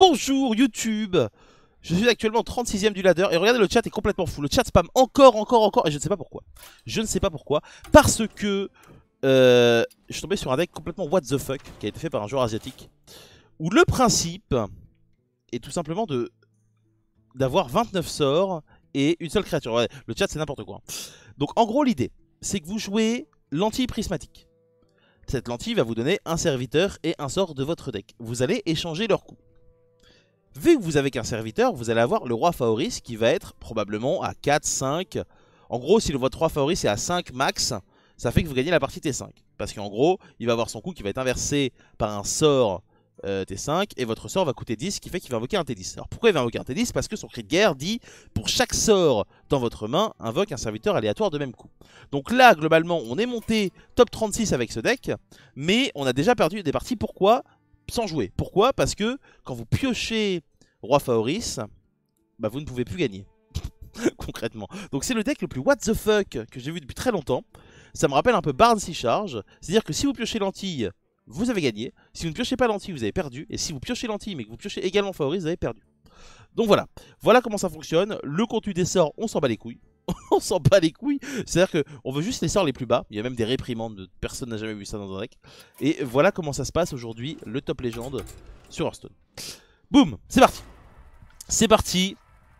Bonjour YouTube. Je suis actuellement 36ème du ladder et regardez, le chat est complètement fou. Le chat spam encore et je ne sais pas pourquoi. Je ne sais pas pourquoi. Parce que je suis tombé sur un deck complètement what the fuck qui a été fait par un joueur asiatique, où le principe est tout simplement d'avoir 29 sorts et une seule créature. Ouais, le chat c'est n'importe quoi. Donc en gros l'idée c'est que vous jouez lentille prismatique. Cette lentille va vous donner un serviteur et un sort de votre deck. Vous allez échanger leurs coups. Vu que vous avez qu'un serviteur, vous allez avoir le roi Faoris qui va être probablement à 4, 5. En gros, si votre roi Faoris est à 5 max, ça fait que vous gagnez la partie T5. Parce qu'en gros, il va avoir son coup qui va être inversé par un sort T5 et votre sort va coûter 10, ce qui fait qu'il va invoquer un T10. Alors pourquoi il va invoquer un T10? Parce que son cri de guerre dit pour chaque sort dans votre main, invoque un serviteur aléatoire de même coup. Donc là, globalement, on est monté top 36 avec ce deck, mais on a déjà perdu des parties. Pourquoi? Sans jouer. Pourquoi? Parce que quand vous piochez roi Faoris, bah vous ne pouvez plus gagner. Concrètement. Donc c'est le deck le plus what the fuck que j'ai vu depuis très longtemps. Ça me rappelle un peu Barn si charge. C'est-à-dire que si vous piochez lentille, vous avez gagné. Si vous ne piochez pas lentille, vous avez perdu. Et si vous piochez lentille mais que vous piochez également Faoris, vous avez perdu. Donc voilà. Voilà comment ça fonctionne. Le contenu des sorts, on s'en bat les couilles. On s'en bat les couilles. C'est-à-dire qu'on veut juste les sorts les plus bas. Il y a même des réprimandes. Personne n'a jamais vu ça dans un deck. Et voilà comment ça se passe aujourd'hui. Le top légende sur Hearthstone. Boum. C'est parti. C'est parti.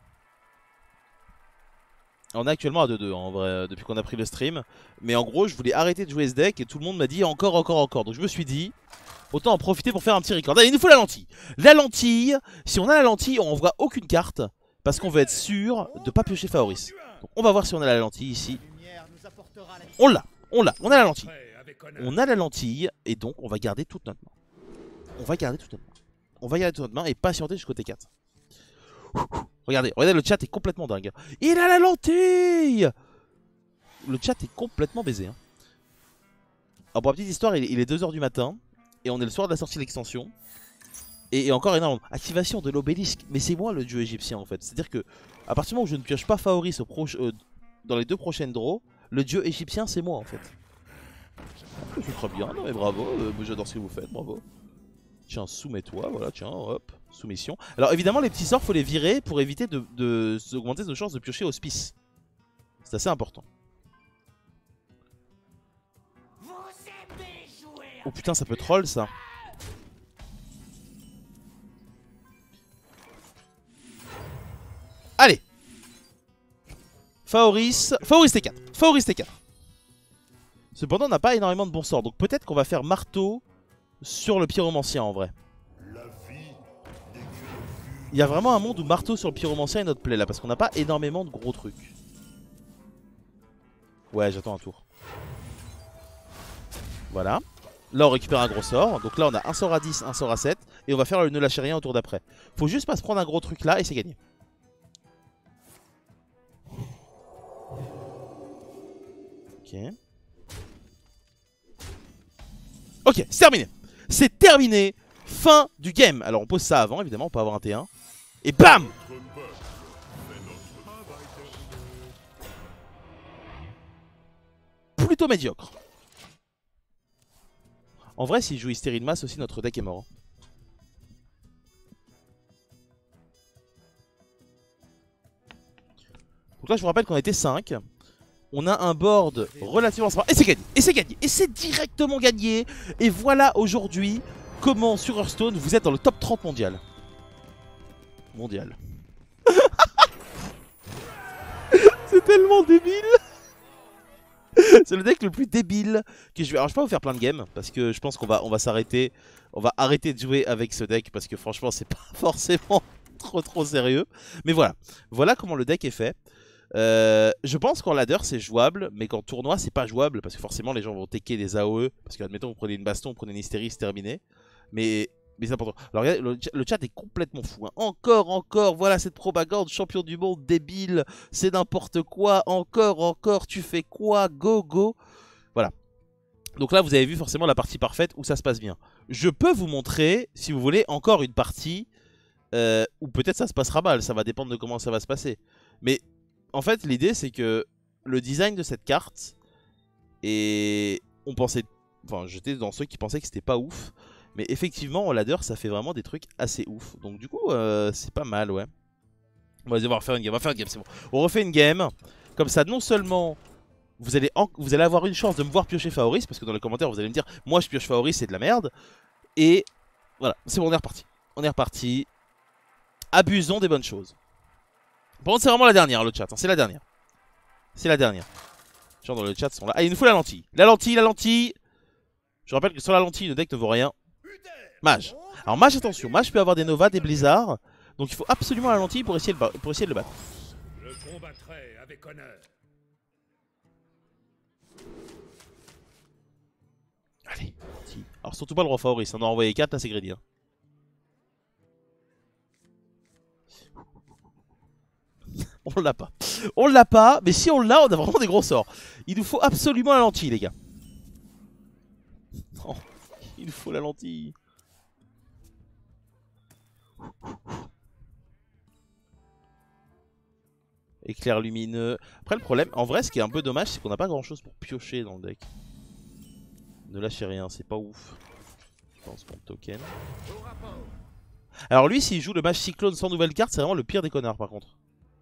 On est actuellement à 2-2 en vrai, depuis qu'on a pris le stream. Mais en gros, je voulais arrêter de jouer ce deck et tout le monde m'a dit encore. Donc je me suis dit, autant en profiter pour faire un petit record. Allez, il nous faut la lentille. La lentille, si on a la lentille, on envoie aucune carte. Parce qu'on veut être sûr de pas piocher Faoris. Donc on va voir si on a la lentille ici. On l'a, on a la lentille. On a la lentille et donc on va garder toute notre main. On va garder toute notre main et patienter jusqu'au T4. Regardez, le chat est complètement dingue. Il a la lentille. Le chat est complètement baisé. Alors pour la petite histoire, il est 2 h du matin. Et on est le soir de la sortie de l'extension. Et encore énorme. Activation de l'obélisque. Mais c'est moi le dieu égyptien en fait. C'est-à-dire que à partir du moment où je ne pioche pas Faoris dans les 2 prochaines draws, le dieu égyptien c'est moi en fait. C'est très bien, non mais bravo, j'adore ce que vous faites, bravo. Tiens, soumets-toi, voilà, tiens, hop, soumission. Alors évidemment, les petits sorts, faut les virer pour éviter d'augmenter nos chances de piocher Hospice. C'est assez important. Oh putain, ça peut troll ça. Allez. Faoris T4. Faoris T4. Cependant, on n'a pas énormément de bons sorts. Donc peut-être qu'on va faire marteau sur le pyromancien en vrai. Il y a vraiment un monde où marteau sur le pyromancien est notre play là. Parce qu'on n'a pas énormément de gros trucs. Ouais, j'attends un tour. Voilà. Là on récupère un gros sort. Donc là on a un sort à 10, un sort à 7. Et on va faire le ne lâcher rien au tour d'après. Faut juste pas se prendre un gros truc là et c'est gagné. Ok. Ok, c'est terminé. C'est terminé. Fin du game. Alors on pose ça avant, évidemment, on peut avoir un T1. Et bam! Plutôt médiocre. En vrai, s'il joue Hystérine Mass aussi, notre deck est mort. Donc là, je vous rappelle qu'on était 5. On a un board relativement sympa. Et c'est gagné. Et c'est gagné. Et c'est directement gagné. Et voilà aujourd'hui comment sur Hearthstone vous êtes dans le top 30 mondial. C'est tellement débile. C'est le deck le plus débile que je vais... Alors je vais pas vous faire plein de games parce que je pense qu'on va s'arrêter. On va arrêter de jouer avec ce deck parce que franchement c'est pas forcément trop sérieux. Mais voilà. Voilà comment le deck est fait. Je pense qu'en ladder c'est jouable, mais qu'en tournoi c'est pas jouable parce que forcément les gens vont tecker des AOE. Parce que admettons vous prenez une baston, vous prenez une hystérie, c'est terminé. Mais c'est important. Alors regardez, le chat est complètement fou. Encore, voilà cette propagande, champion du monde débile, c'est n'importe quoi. Encore, tu fais quoi? Go. Voilà. Donc là vous avez vu forcément la partie parfaite où ça se passe bien. Je peux vous montrer, si vous voulez, encore une partie où peut-être ça se passera mal. Ça va dépendre de comment ça va se passer. Mais en fait, l'idée c'est que le design de cette carte, et on pensait, enfin j'étais dans ceux qui pensaient que c'était pas ouf, Mais effectivement, en ladder, ça fait vraiment des trucs assez ouf. Donc du coup, c'est pas mal, ouais. On va devoir faire une game, c'est bon. On refait une game. Comme ça, non seulement vous allez avoir une chance de me voir piocher Faoris, parce que dans les commentaires, vous allez me dire, moi je pioche Faoris, c'est de la merde. Et voilà, c'est bon, on est reparti. On est reparti. Abusons des bonnes choses. Par contre, c'est vraiment la dernière, le chat. Hein. C'est la dernière. C'est la dernière. Les gens dans le chat sont là. Ah, il nous faut la lentille. La lentille, la lentille. Je rappelle que sur la lentille, le deck ne vaut rien. Mage. Alors, mage, attention. Mage peut avoir des Nova, des blizzards. Donc, il faut absolument la lentille pour essayer de le battre. Je combattrai avec honneur. Allez, lentille. Alors, surtout pas le roi Faoris. On en a envoyé 4, là, c'est greedy. Hein. On l'a pas. On l'a pas, mais si on l'a, on a vraiment des gros sorts. Il nous faut absolument la lentille, les gars. Non, il nous faut la lentille. Éclair lumineux. Après, le problème, en vrai, ce qui est un peu dommage, c'est qu'on n'a pas grand chose pour piocher dans le deck. Ne lâchez rien, c'est pas ouf. Je pense mon token. Alors, lui, s'il joue le mage cyclone sans nouvelle carte, c'est vraiment le pire des connards, par contre.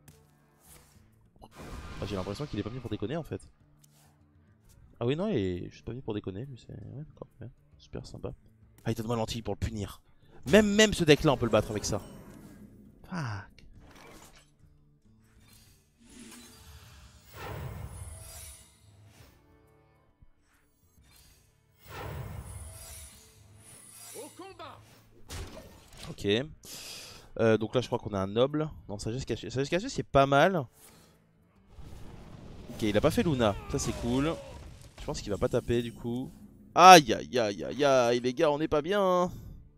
Ah, j'ai l'impression qu'il est pas venu pour déconner en fait. Ah oui non, il est juste pas venu pour déconner lui, c'est... Ouais d'accord, ouais. Super sympa. Ah il donne-moi lentille pour le punir. Même ce deck là on peut le battre avec ça. Fuck. Ok. Donc là je crois qu'on a un noble. Non, sagesse cachée. Sagesse cachée c'est pas mal. Ok, il a pas fait Luna, ça c'est cool. Je pense qu'il va pas taper du coup. Aïe aïe aïe aïe aïe, les gars, on est pas bien. Hein.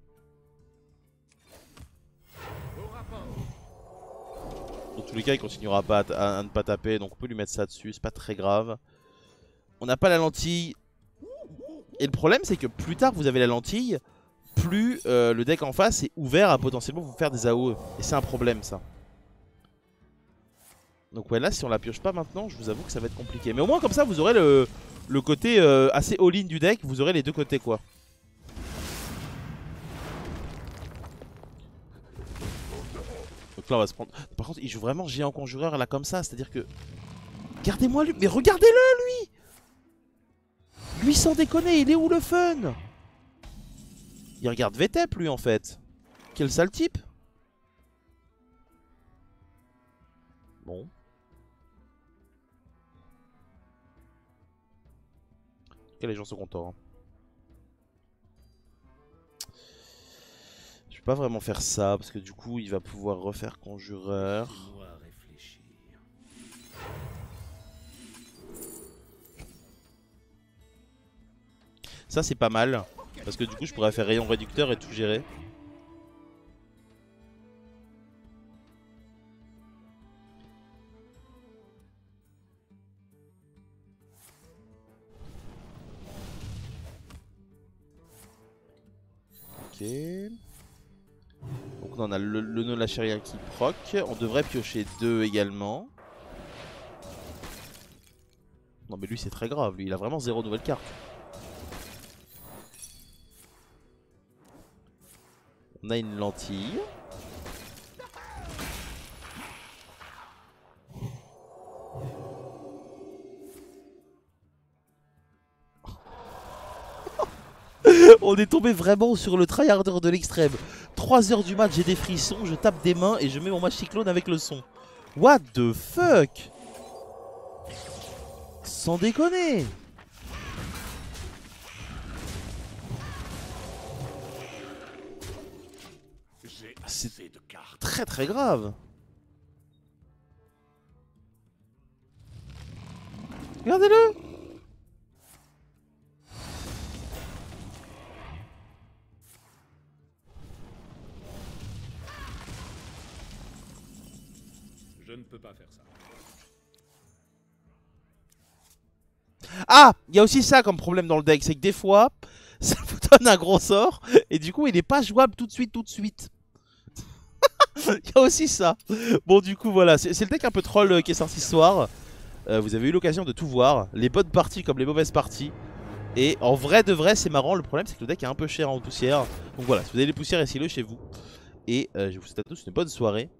Dans tous les cas, il continuera pas à ne pas taper, donc on peut lui mettre ça dessus, c'est pas très grave. On n'a pas la lentille. Et le problème, c'est que plus tard vous avez la lentille, plus le deck en face est ouvert à potentiellement vous faire des AOE. Et c'est un problème ça. Donc ouais là si on la pioche pas maintenant je vous avoue que ça va être compliqué. Mais au moins comme ça vous aurez le côté assez all-in du deck. Vous aurez les deux côtés quoi. Donc là on va se prendre... Par contre il joue vraiment géant conjureur là comme ça. C'est à dire que... Regardez-moi lui. Mais regardez-le lui. Lui sans déconner il est où le fun? Il regarde VTEP lui en fait. Quel sale type. Bon. Les gens sont contents. Hein. Je vais pas vraiment faire ça parce que du coup il va pouvoir refaire conjureur. Ça c'est pas mal parce que du coup je pourrais faire rayon réducteur et tout gérer. Ok. Donc on a le nœud lachérien qui proc. On devrait piocher 2 également. Non mais lui c'est très grave, lui il a vraiment 0 nouvelle carte. On a une lentille. On est tombé vraiment sur le tryharder de l'extrême. 3 h du match, j'ai des frissons, je tape des mains et je mets mon match cyclone avec le son. What the fuck? Sans déconner. C'est très très grave. Regardez-le. Je ne peux pas faire ça. Ah, il y a aussi ça comme problème dans le deck, c'est que des fois, ça vous donne un gros sort et du coup il n'est pas jouable tout de suite. Il y a aussi ça. Bon du coup voilà, c'est le deck un peu troll qui est sorti ce soir. Vous avez eu l'occasion de tout voir, les bonnes parties comme les mauvaises parties. Et en vrai de vrai c'est marrant, le problème c'est que le deck est un peu cher en poussière. Donc voilà, si vous avez les poussières essayez-le chez vous. Et je vous souhaite à tous une bonne soirée.